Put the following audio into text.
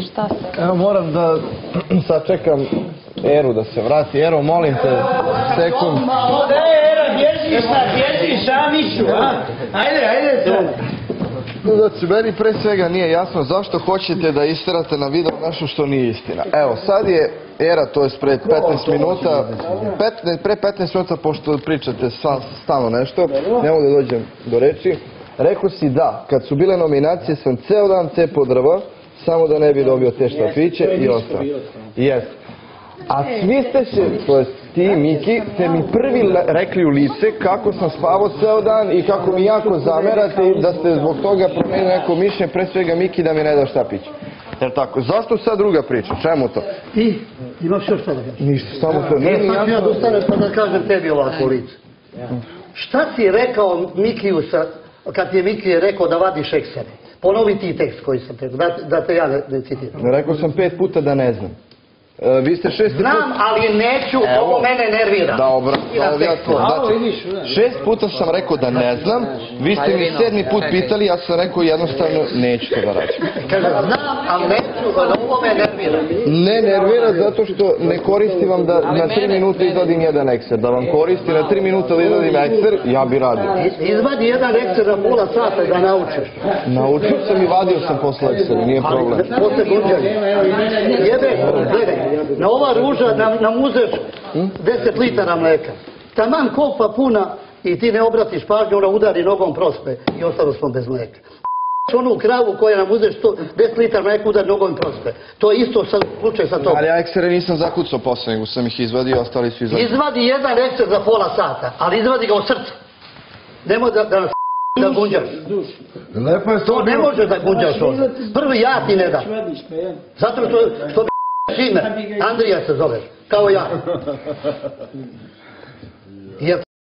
Šta se? Evo moram da sad čekam Eru da se vrati. Ero, molim te, sekund. Da je Ero, bježiš, Amiću, a? Ajde to. Znači, meni pre svega nije jasno zašto hoćete da isterate na video nešto što nije istina. Evo, sad je Era, to je pre 15 minuta, pre 15 minuta, pošto pričate stalno nešto, ne mogu da dođem do reči, rekao si da, kad su bile nominacije sam ceo dan cepao drva, samo da ne bi dobio te štapiće i ostao. Jeste. A svi ste se, to je ti, Miki, ste mi prvi rekli u lice kako sam spavao ceo dan i kako mi jako zamerate i da ste zbog toga promenili neko mišljenje, pre svega Miki da mi ne da štapić. Jer tako, zašto sad druga priča? Čemu to? Ti, imaš još šta da kažeš? Ništa, samo to. Sad ću ja da ustanem pa da kažem tebi ovako u lice. Šta si rekao Mikiju kad ti je Mikije rekao da vadiš eksere? Ponovi ti tekst koji sam rekao, da te ja ne citiram. Rekao sam 5 puta da ne znam. Vi ste 6 puta... Znam, ali neću, ovo mene nervira. Dobro, znači, 6 puta sam rekao da ne znam, vi ste mi 7. put pitali, ja sam rekao jednostavno neću to da radim. Kaže, znam, ali neću, ovo me nervira. Ne nervira zato što ne koristim vam da na 3 minuta izvadim jedan ekser. Da vam koristi na 3 minuta da izvadim ekser, ja bi radio. Izvadi jedan ekser na pola sata da naučiš. Naučio sam i vadio sam posle eksera, nije problem. Posle gunđanja. Jebe, gledaj. Na ova ruža nam uzeš 10 litara mleka. Taman kopa puna i ti ne obratiš pažnju, ona udari nogom prospe i ostalo smo bez mleka. Onu kravu koja nam uzeš 10 litara mleka udari nogom prospe. To je isto slučaj sa tobom. Ali ja eksere nisam zakucao posle, nego sam ih izvadio, ostali su izvadio. Izvadi jedan ekser za pola sata, ali izvadi ga u srcu. Nemoj da nas da gunđaš. To ne može da gunđaš ovdje. Prvi ja ti ne dam. Zato što ime, Andrija se zove, kao ja.